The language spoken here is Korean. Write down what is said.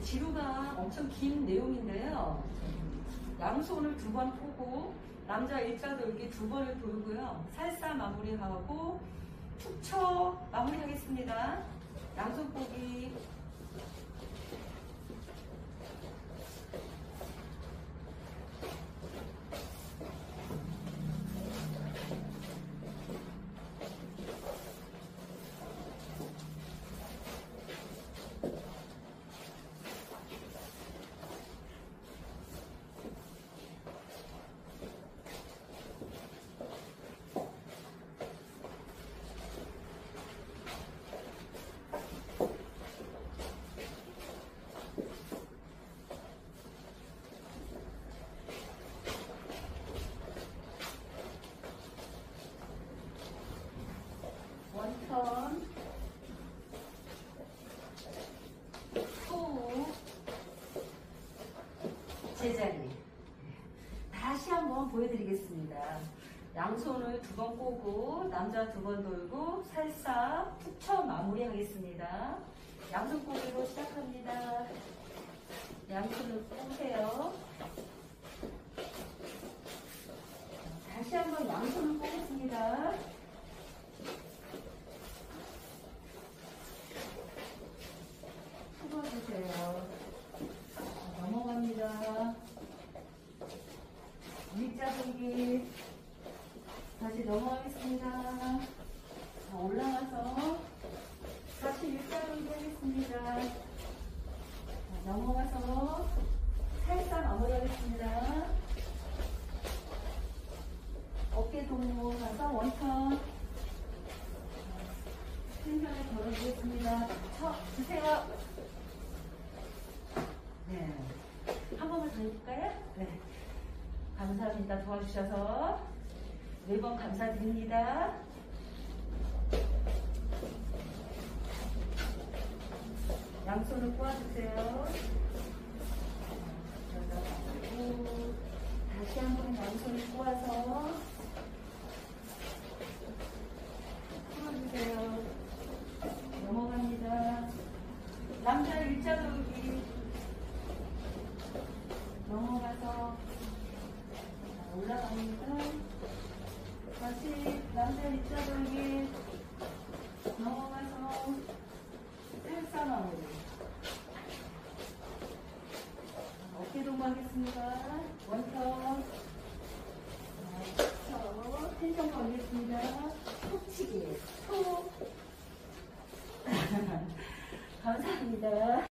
지루가 엄청 긴 내용인데요. 양손을 2번 포고 남자 일자 돌기 2번을 돌고요. 살사 마무리하고 툭 쳐 마무리하겠습니다. 양손 포기. 원턴, 후, 제자리. 다시 한번 보여드리겠습니다. 양손을 2번 꼬고 남자 2번 돌고 살사 툭 쳐 마무리하겠습니다. 양손 꼬기로 시작합니다. 양손을 꼬세요. 다시 한번 양손을 꼬겠습니다. 풀어주세요. 넘어갑니다. 일자 돌기 다시 넘어가겠습니다. 자, 올라가서 다시 일자 돌기 하겠습니다. 자, 넘어가서 살짝 마무리하겠습니다. 어깨 동무 가서 원턴 텐션을 걸어주겠습니다. 쳐 주세요. 네, 한 번만 더 해볼까요? 네, 감사합니다. 도와주셔서 매번 감사드립니다. 양손을 꼬아주세요. 그리고 다시 한번 양손을 꼬아서 풀어주세요. 넘어갑니다. 남자 일자 돌기 넘어가서 올라갑니다. 다시 남자 일자 돌기 넘어가서 살사 마무리. 어깨 동무하겠습니다. 원턴. 텐션 걸겠습니다. 톡치기. 톡. 감사합니다.